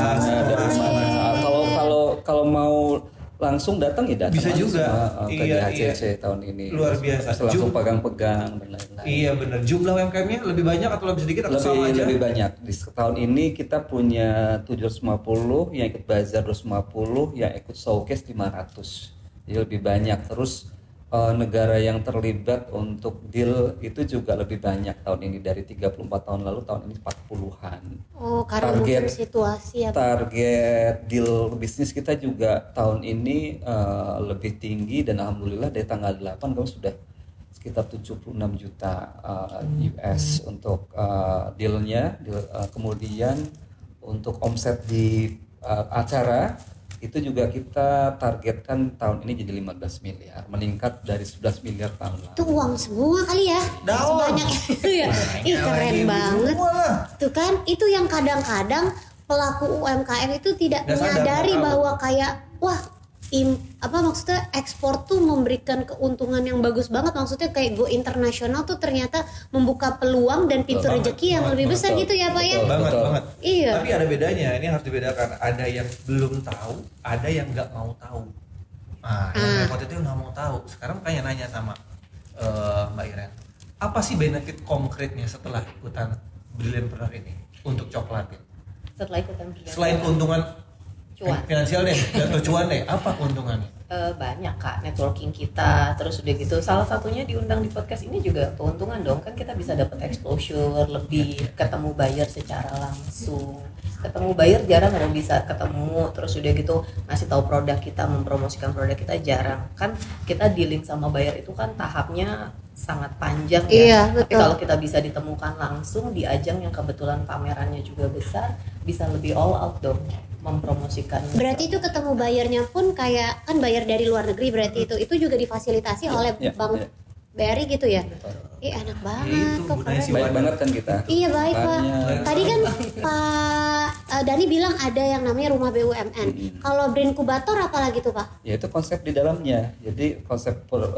Speaker 3: mana. Kalau mau langsung datang ya datang
Speaker 2: Bisa
Speaker 3: langsung
Speaker 2: juga.
Speaker 3: ke DHCC tahun ini.
Speaker 2: Luar biasa.
Speaker 3: Bisa langsung pegang-pegang dan lain-lain.
Speaker 2: Iya benar. Jumlah UMKM-nya lebih banyak atau lebih sedikit atau sama aja?
Speaker 3: Lebih banyak. Di tahun ini kita punya 750 yang ikut bazar 250, yang ikut showcase 500. Jadi lebih banyak. Terus negara yang terlibat untuk deal itu juga lebih banyak tahun ini dari 34 tahun lalu, tahun ini 40-an.
Speaker 1: Oh, karena mungkin situasi ya.
Speaker 3: Target deal bisnis kita juga tahun ini lebih tinggi dan alhamdulillah dari tanggal 8 kami sudah sekitar 76 juta US untuk dealnya. Kemudian untuk omset di acara itu juga kita targetkan tahun ini jadi 15 miliar, meningkat dari 11 miliar tahun lalu.
Speaker 1: Itu uang semua kali ya?
Speaker 2: Daun.
Speaker 1: Sebanyak itu ya? Ih, keren banget. Tuh kan, itu yang kadang-kadang pelaku UMKM itu tidak
Speaker 2: Nggak sadar,
Speaker 1: menyadari
Speaker 2: nggak tahu.
Speaker 1: bahwa kayak wah maksudnya ekspor tuh memberikan keuntungan yang bagus banget. Maksudnya kayak go internasional tuh ternyata membuka peluang dan pintu rezeki yang lebih besar gitu ya Pak ya?
Speaker 2: Banget.
Speaker 1: Iya.
Speaker 2: Tapi ada bedanya, ini harus dibedakan. Ada yang belum tahu, ada yang nggak mau tahu. Yang waktu itu nggak mau tahu. Sekarang kayak nanya sama Mbak Iren, apa sih benefit konkretnya setelah ikutan Brilliantpreneur ini untuk coklatin?
Speaker 4: Setelah ikutan Brilliant.
Speaker 2: Selain keuntungan
Speaker 4: Cuan.
Speaker 2: finansial deh, atau cuan deh, apa keuntungannya?
Speaker 4: Banyak Kak, networking kita, terus udah gitu salah satunya diundang di podcast ini juga keuntungan dong, kan kita bisa dapat exposure lebih, ketemu buyer secara langsung, ketemu buyer jarang kalau bisa ketemu, terus udah gitu ngasih tahu produk kita, mempromosikan produk kita jarang, kan kita dealing sama buyer itu kan tahapnya sangat panjang ya.
Speaker 1: Iya,
Speaker 4: Tapi
Speaker 1: betul.
Speaker 4: kalau kita bisa ditemukan langsung di ajang yang kebetulan pamerannya juga besar, bisa lebih all out dong mempromosikan.
Speaker 1: Berarti itu ketemu bayarnya pun kayak kan bayar dari luar negeri, berarti itu juga difasilitasi oleh Bank BRI gitu ya? Enak banget.
Speaker 2: itu
Speaker 1: kok,
Speaker 2: gunanya
Speaker 1: keren.
Speaker 2: si
Speaker 3: Baik banget kan kita.
Speaker 1: Iya baik Pak.
Speaker 3: Makanya.
Speaker 1: Tadi kan Pak Dani bilang ada yang namanya rumah BUMN. Kalau brand inkubator apalagi tuh Pak?
Speaker 3: Ya itu konsep di dalamnya. Jadi konsep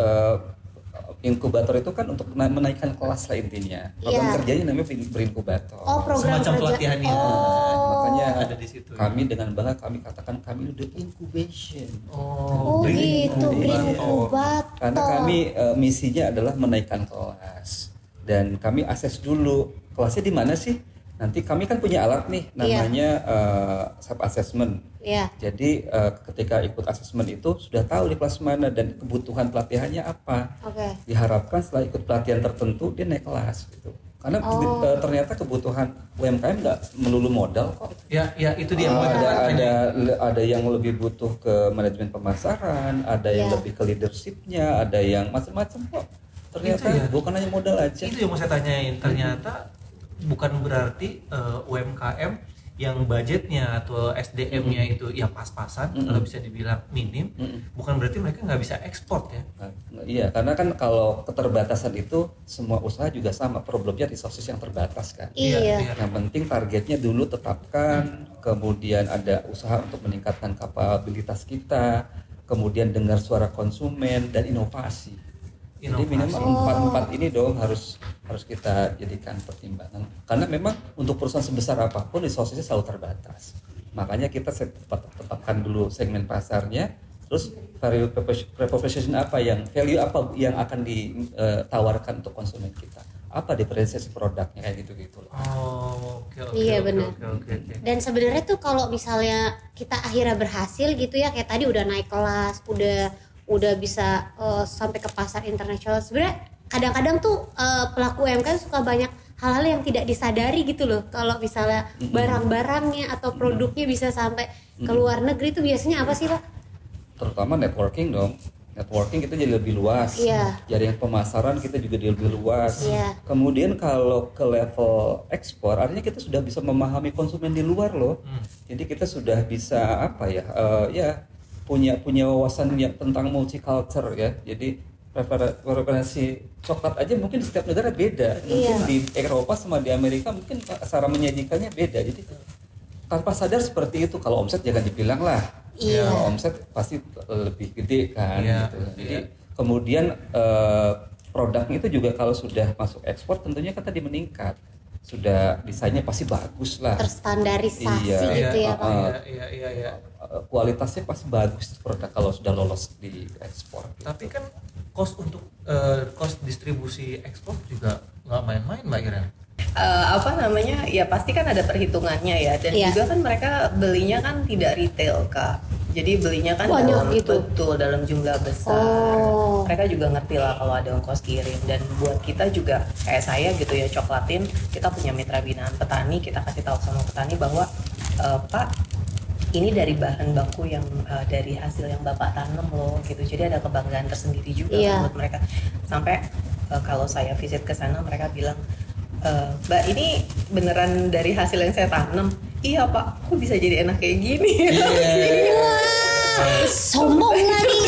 Speaker 3: inkubator itu kan untuk menaikkan kelas lah intinya. Program
Speaker 1: Iya.
Speaker 3: kerjanya namanya berinkubator.
Speaker 1: Oh program
Speaker 2: Semacam
Speaker 1: kerja.
Speaker 2: pelatihannya.
Speaker 3: Makanya
Speaker 2: Ada di situ.
Speaker 3: kami dengan bangga kami katakan kami udah incubation.
Speaker 1: Oh
Speaker 2: Brilliant
Speaker 1: gitu, brand
Speaker 2: Inkubator.
Speaker 1: inkubator.
Speaker 3: Karena kami misinya adalah menaikkan kelas. Dan kami akses dulu kelasnya di mana sih? Nanti kami kan punya alat nih namanya self assessment.
Speaker 1: Iya.
Speaker 3: Jadi ketika ikut asesmen itu sudah tahu di kelas mana dan kebutuhan pelatihannya apa.
Speaker 1: Oke.
Speaker 3: Diharapkan setelah ikut pelatihan tertentu dia naik kelas gitu. Karena ternyata kebutuhan UMKM nggak melulu modal kok.
Speaker 2: Ya itu dia yang
Speaker 3: Ada yang lebih butuh ke manajemen pemasaran, ada yang
Speaker 1: Iya.
Speaker 3: lebih ke leadershipnya, ada yang macam-macam kok. Ternyata
Speaker 2: Itu ya.
Speaker 3: bukan hanya modal aja.
Speaker 2: Itu yang mau saya tanyain. Ternyata bukan berarti UMKM yang budgetnya atau SDM-nya itu ya pas-pasan, kalau bisa dibilang minim, bukan berarti mereka nggak bisa ekspor ya.
Speaker 3: Nah, iya, karena kan kalau keterbatasan itu semua usaha juga sama, problemnya resources yang terbatas kan.
Speaker 1: Iya.
Speaker 3: Yang penting targetnya dulu tetapkan, kemudian ada usaha untuk meningkatkan kapabilitas kita, kemudian dengar suara konsumen dan inovasi. Jadi minimal empat ini dong harus kita jadikan pertimbangan. Karena memang untuk perusahaan sebesar apapun resources-nya selalu terbatas. Makanya kita tetapkan dulu segmen pasarnya, terus value proposition apa yang akan ditawarkan untuk konsumen kita. Apa diferensiasi produknya kayak gitu-gitu.
Speaker 2: Oke.
Speaker 1: Iya, benar.
Speaker 2: Oke.
Speaker 1: Dan sebenarnya tuh kalau misalnya kita akhirnya berhasil gitu ya, kayak tadi udah naik kelas, udah bisa sampai ke pasar internasional. Sebenarnya kadang-kadang tuh pelaku UMKM suka banyak hal-hal yang tidak disadari gitu loh. Kalau misalnya barang-barangnya atau produknya bisa sampai ke luar negeri itu biasanya apa sih Pak?
Speaker 3: Terutama networking dong. Networking kita jadi lebih luas.
Speaker 1: Iya.
Speaker 3: Jaringan pemasaran kita juga jadi lebih luas.
Speaker 1: Iya.
Speaker 3: Kemudian kalau ke level ekspor, artinya kita sudah bisa memahami konsumen di luar loh. Jadi kita sudah bisa punya wawasan yang tentang multicultural ya. Jadi preferensi coklat aja mungkin di setiap negara beda. Mungkin di Eropa sama di Amerika mungkin cara menyajikannya beda. Jadi tanpa sadar seperti itu, kalau omset jangan dibilang lah. Kalau omset pasti lebih gede kan. Gitu. Jadi kemudian produknya itu juga kalau sudah masuk ekspor tentunya kan tadi meningkat. Sudah desainnya pasti bagus lah,
Speaker 1: terstandarisasi gitu ya Pak.
Speaker 2: Iya.
Speaker 3: Kualitasnya pasti bagus produk kalau sudah lolos di ekspor.
Speaker 2: Tapi kan cost untuk cost distribusi ekspor juga nggak main-main Mbak Iren.
Speaker 4: Ya pasti kan ada perhitungannya ya, dan juga kan mereka belinya kan tidak retail Kak. Jadi belinya kan dalam jumlah besar. Mereka juga ngerti lah kalau ada ongkos kirim, dan buat kita juga kayak saya gitu ya, Coklatin kita punya mitra binaan petani, kita kasih tahu sama petani bahwa Pak, ini dari bahan baku yang dari hasil yang Bapak tanam loh gitu. Jadi ada kebanggaan tersendiri juga buat mereka. Sampai kalau saya visit ke sana mereka bilang, Mbak, ini beneran dari hasil yang saya tanam. Iya Pak, kok bisa jadi enak kayak gini?
Speaker 1: Sombong lagi.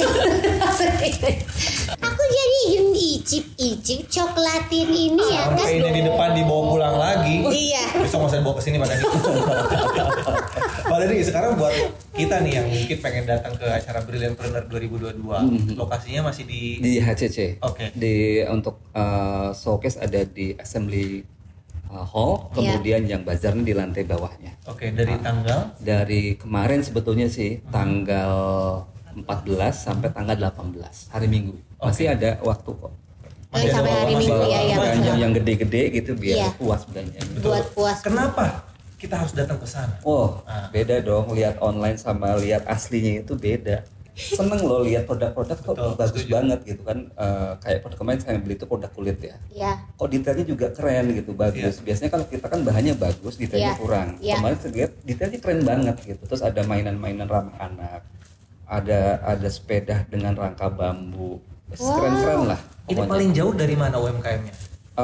Speaker 1: Aku jadi icip-icip coklatin ini ya kan.
Speaker 2: Ini di depan dibawa pulang lagi.
Speaker 1: Iya.
Speaker 2: Besok masa dibawa ke sini pada Pak Dani, sekarang buat kita nih yang mungkin pengen datang ke acara Brilliantpreneur 2022, lokasinya masih di
Speaker 3: HCC.
Speaker 2: Oke.
Speaker 3: Untuk showcase ada di Assembly Hall, kemudian yang bazarnya di lantai bawahnya.
Speaker 2: Oke, dari tanggal?
Speaker 3: Dari kemarin sebetulnya sih, tanggal 14 sampai tanggal 18, hari Minggu. Masih ada waktu kok.
Speaker 1: Sampai hari Minggu ya.
Speaker 3: Yang gede-gede gitu biar puas belanja.
Speaker 1: Buat puas.
Speaker 2: Kenapa kita harus datang ke sana?
Speaker 3: Beda dong, lihat online sama lihat aslinya itu beda. Seneng loh lihat produk-produk kok bagus banget gitu kan. Kayak produk kemarin saya beli itu produk kulit ya. Kok detailnya juga keren gitu, bagus. Biasanya kalau kita kan bahannya bagus, detailnya kurang. Kemarin saya lihat detailnya keren banget gitu. Terus ada mainan-mainan ramah anak, ada sepeda dengan rangka bambu, keren-keren lah.
Speaker 2: Ini paling jauh dari mana UMKM-nya?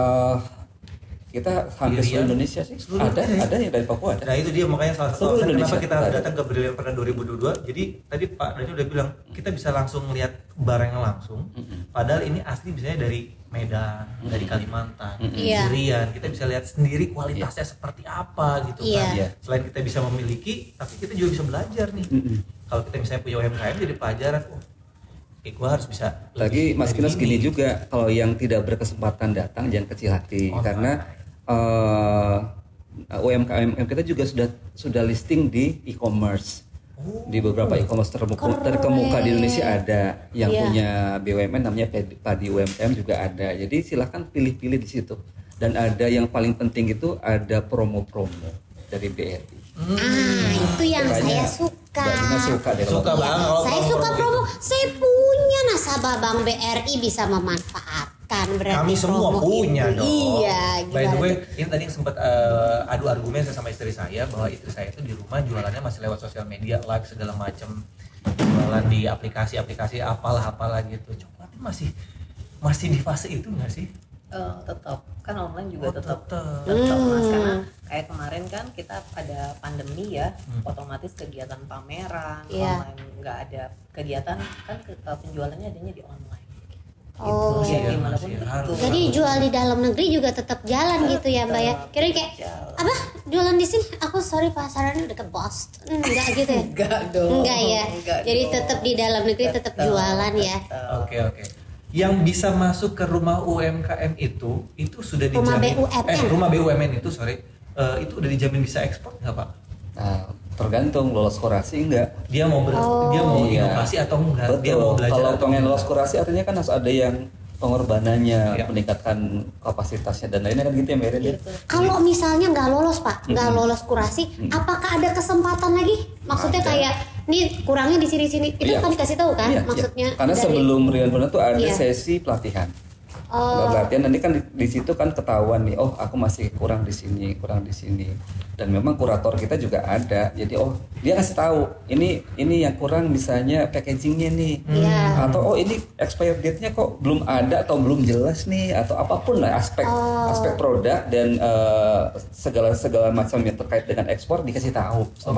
Speaker 3: Kita hampir seluruh Indonesia sih. Ada yang dari Papua ada.
Speaker 2: Nah itu dia makanya salah satu alasan kenapa kita datang ke Brilliantpreneur 2022. Jadi tadi Pak Dani udah bilang kita bisa langsung melihat barangnya langsung. Padahal ini asli biasanya dari Medan, dari Kalimantan, Irian. Kita bisa lihat sendiri kualitasnya seperti apa gitu kan. Selain kita bisa memiliki, tapi kita juga bisa belajar nih. Kalau kita misalnya punya UMKM jadi pelajaran. Gue harus bisa.
Speaker 3: Lagi Mas Kinos gini juga, kalau yang tidak berkesempatan datang jangan kecil hati, karena UMKM kita juga sudah listing di e-commerce. Di beberapa e-commerce terkemuka di Indonesia ada, yang punya BUMN namanya Padi UMKM juga ada. Jadi silahkan pilih-pilih di situ. Dan ada yang paling penting itu ada promo-promo dari BRI.
Speaker 1: Itu yang saya suka.
Speaker 2: Suka banget.
Speaker 1: Saya suka promo. Saya punya nasabah Bank BRI bisa memanfaatkan.
Speaker 2: Kami semua punya dong.
Speaker 1: Iya.
Speaker 2: By the way, ini tadi sempat adu argumen saya sama istri saya bahwa istri saya itu di rumah jualannya masih lewat sosial media, live segala macam, jualan di aplikasi-aplikasi apalah gitu. Coklat masih di fase itu nggak sih?
Speaker 4: Tetap kan online juga tetap Mas, karena kayak kemarin kan kita pada pandemi ya, otomatis kegiatan pameran online nggak ada kegiatan kan, penjualannya adanya di online. Gimana pun itu.
Speaker 1: Jadi jual di dalam negeri juga tetap jalan gitu ya Mbak ya. Kira kayak apa jualan di sini? Aku sorry pasarannya udah ke Boston. Enggak gitu ya?
Speaker 4: Enggak dong.
Speaker 1: Enggak ya. Jadi tetap di dalam negeri tetap jualan ya.
Speaker 2: Oke. Yang bisa masuk ke rumah UMKM itu sudah dijamin. Rumah BUMN itu itu udah dijamin bisa ekspor nggak Pak?
Speaker 3: Tergantung lolos kurasi enggak.
Speaker 2: Dia mau inovasi atau enggak?
Speaker 3: Betul.
Speaker 2: Dia mau belajar
Speaker 3: kalau
Speaker 2: atau
Speaker 3: pengen
Speaker 2: enggak?
Speaker 3: lolos kurasi artinya kan harus ada yang pengorbanannya, meningkatkan kapasitasnya dan lainnya kan gitu ya Mbak Iren.
Speaker 1: Kalau misalnya nggak lolos Pak, nggak lolos kurasi, apakah ada kesempatan lagi? Maksudnya kayak nih kurangnya di sini-sini itu kan dikasih tahu kan? Maksudnya
Speaker 3: karena sebelum Brilliantpreneur tuh ada sesi pelatihan. Pelatihan nanti kan di situ kan ketahuan nih, aku masih kurang di sini, dan memang kurator kita juga ada, jadi dia kasih tahu ini yang kurang misalnya packagingnya nih, atau ini expired date-nya kok belum ada atau belum jelas nih, atau apapun lah aspek produk dan segala macam yang terkait dengan ekspor dikasih tahu sama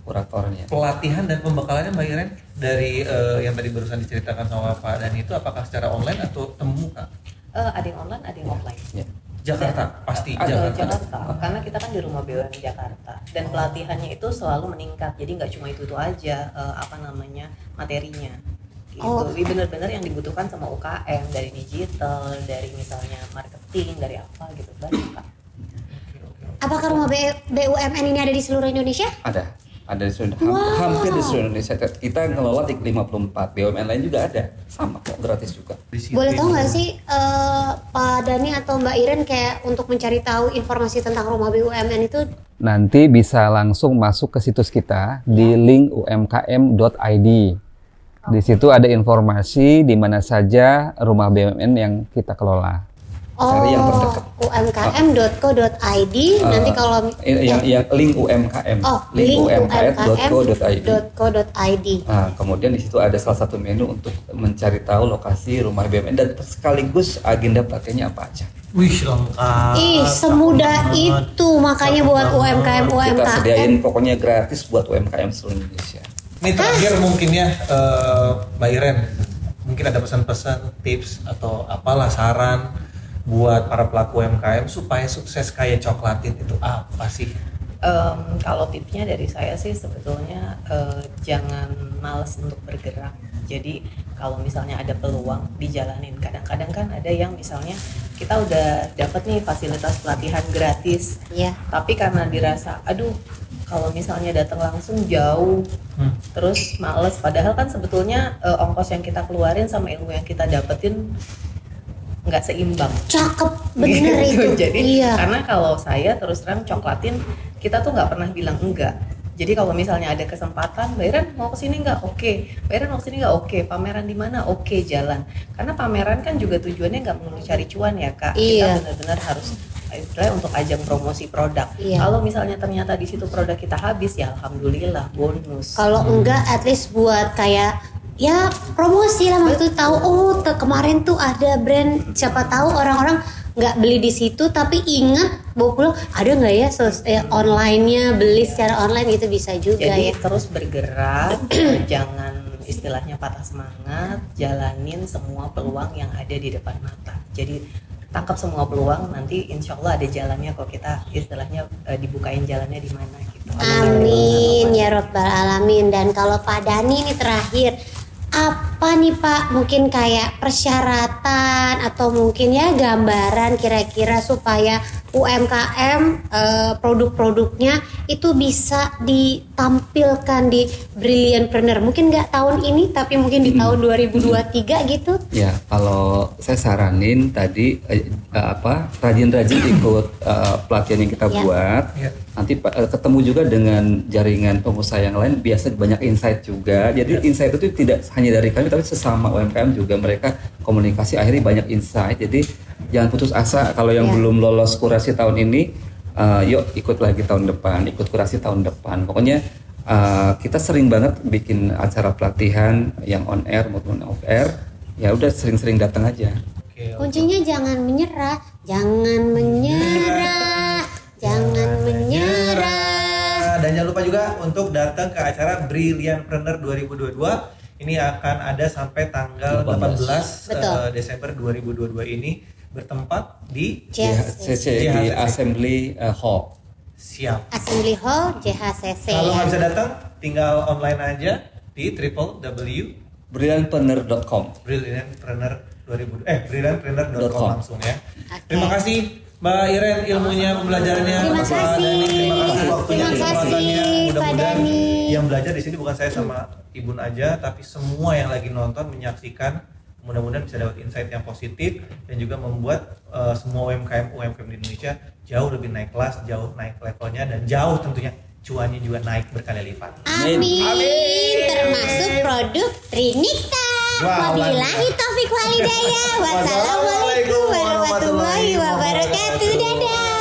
Speaker 3: kuratornya.
Speaker 2: Pelatihan dan pembekalannya Mbak Iren dari yang tadi barusan diceritakan sama Pak Dhani itu apakah secara online atau temu muka?
Speaker 4: Ada yang online, ada yang offline.
Speaker 3: Ya.
Speaker 2: Jakarta pasti
Speaker 4: Jakarta. Karena kita kan di Rumah BUMN Jakarta dan pelatihannya itu selalu meningkat. Jadi nggak cuma itu aja materinya. Gitu. Benar-benar yang dibutuhkan sama UKM dari digital, dari misalnya marketing, dari apa gitu banyak Kak.
Speaker 1: Apakah rumah BUMN ini ada di seluruh Indonesia?
Speaker 3: Ada di seluruh, hampir di seluruh Indonesia. Kita ngelola di 54 BUMN lain juga ada, sama kok, gratis juga.
Speaker 1: Boleh tahu nggak sih Pak Dhani atau Mbak Iren kayak untuk mencari tahu informasi tentang rumah BUMN itu?
Speaker 3: Nanti bisa langsung masuk ke situs kita di link umkm.id. Di situ ada informasi di mana saja rumah BUMN yang kita kelola. Cari yang terdekat.
Speaker 1: umkm.co.id nanti kalau
Speaker 3: yang link UMKM.
Speaker 1: link
Speaker 3: umkm.co.id. Nah, kemudian di situ ada salah satu menu untuk mencari tahu lokasi rumah BUMN dan sekaligus agenda pelatihannya apa aja.
Speaker 2: Wih, lengkap.
Speaker 1: Semudah itu makanya buat UMKM.
Speaker 3: Kita sediain pokoknya gratis buat UMKM seluruh Indonesia.
Speaker 2: Ini terakhir mungkin ya Mbak Iren, mungkin ada pesan-pesan, tips atau apalah saran buat para pelaku UMKM supaya sukses kayak Coklatin itu apa sih?
Speaker 4: Kalau tipsnya dari saya sih sebetulnya jangan malas untuk bergerak. Jadi kalau misalnya ada peluang dijalanin. Kadang-kadang kan ada yang misalnya kita udah dapat nih fasilitas pelatihan gratis, tapi karena dirasa aduh kalau misalnya datang langsung jauh, terus males. Padahal kan sebetulnya ongkos yang kita keluarin sama ilmu yang kita dapetin nggak seimbang.
Speaker 1: Cakep, bener itu.
Speaker 4: Jadi karena kalau saya terus terang Coklatin, kita tuh nggak pernah bilang enggak. Jadi kalau misalnya ada kesempatan, Mbak Iren mau kesini nggak? Oke. Mbak Iren mau kesini nggak? Oke. Pameran di mana? Oke, jalan. Karena pameran kan juga tujuannya nggak melulu cari cuan ya Kak. Kita benar-benar harus untuk ajang promosi produk. Kalau misalnya ternyata di situ produk kita habis, ya alhamdulillah bonus.
Speaker 1: Kalau enggak, at least buat kayak ya promosi lah, waktu tahu kemarin tuh ada brand, siapa tahu orang-orang nggak beli di situ tapi ingat bawa pulang ada nggak ya online-nya, beli secara online gitu bisa juga.
Speaker 4: Jadi terus bergerak, jangan istilahnya patah semangat, jalanin semua peluang yang ada di depan mata. Jadi tangkap semua peluang, nanti insya Allah ada jalannya kok, kita istilahnya dibukain jalannya di mana gitu.
Speaker 1: Amin ya Rabbal Alamin. Dan kalau Pak Dhani ini terakhir, apa nih Pak mungkin kayak persyaratan atau mungkin ya gambaran kira-kira supaya UMKM produk-produknya itu bisa ditampilkan di Brilliantpreneur, mungkin nggak tahun ini tapi mungkin di tahun 2023 gitu.
Speaker 3: Ya, kalau saya saranin tadi rajin-rajin ikut pelatihan yang kita buat. Nanti ketemu juga dengan jaringan pengusaha yang lain, biasa banyak insight juga. Jadi insight itu tidak hanya dari kami tapi sesama UMKM juga mereka komunikasi, akhirnya banyak insight. Jadi jangan putus asa kalau yang belum lolos kurasi tahun ini, yuk ikut lagi tahun depan, ikut kurasi tahun depan. Pokoknya kita sering banget bikin acara pelatihan yang on air maupun off air. Ya udah sering-sering datang aja.
Speaker 1: Kuncinya jangan menyerah, jangan menyerah. Jangan menyerah.
Speaker 2: Dan jangan lupa juga untuk datang ke acara Brilliantpreneur 2022. Ini akan ada sampai tanggal 18 Desember 2022 ini, bertempat di
Speaker 3: JHCC di Assembly Hall.
Speaker 2: Siap.
Speaker 1: Assembly Hall JHCC.
Speaker 2: Kalau nggak bisa datang, tinggal online aja di
Speaker 3: www.brilliantpreneur.com.
Speaker 2: Brilliantpreneur.com langsung ya. Terima kasih Mbak Iren, ilmunya, pembelajarannya.
Speaker 1: Terima kasih waktunya. Terima kasih Pak Dhani.
Speaker 2: Yang belajar di sini bukan saya sama Ibun aja, tapi semua yang lagi nonton menyaksikan. Mudah-mudahan bisa dapat insight yang positif dan juga membuat semua UMKM di Indonesia jauh lebih naik kelas, jauh naik levelnya, dan jauh tentunya cuannya juga naik berkali lipat.
Speaker 1: Amin. Termasuk produk Trinikta. Wabillahi taufiq walhidayah. Wassalamualaikum warahmatullahi wabarakatuh. Dadah.